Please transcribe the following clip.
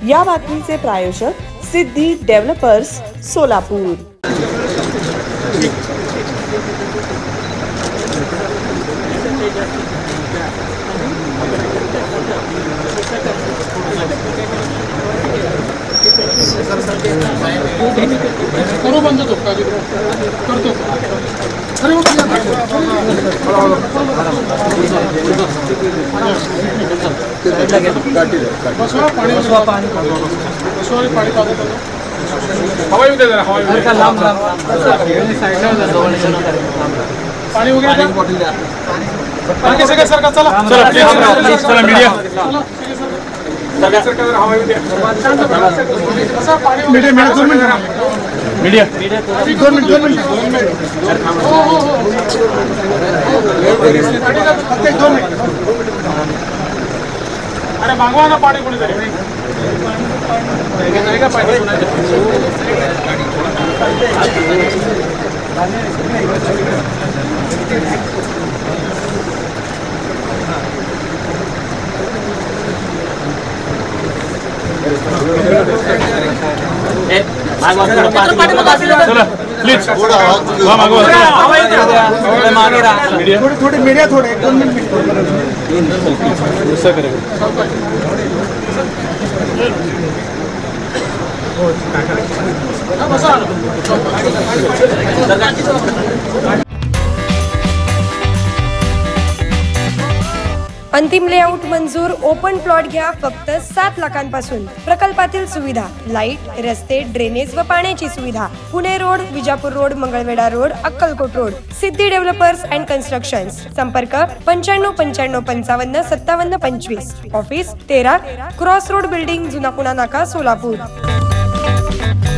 या बातमीचे प्रायोजक सिद्धी डेव्हलपर्स सोलापूर। करू बंद तो काळजी करतो अरे बसवा पाणी हवा येऊ दे जरा हवा येऊ दे लांब पाणी वगैरे पाणी सगळं सरका चला चला मीडिया सरकार हवा येऊ दे असं पाणी मीडिया 2 मिनिट हो हो हो 2 मिनिट अरे मागवा ना पाणी कोणीतरी थोड़ी मीडिया थोड़े 2 मिनट अंतिम लेआउट मंजूर। ओपन प्लॉट घ्या फक्त 7 लाखांपासून। प्रकल्पातील सुविधा लाईट, रस्ते, ड्रेनेज व पाण्याची सुविधा। Pune road, Vijapur road, Mangalvedha road, Akkalkot road. Siddhi developers and constructions. संपर्क 95 95 55 57 25। ऑफिस 13 क्रॉस रोड बिल्डिंग, जुना पुणा नाका, सोलापूर।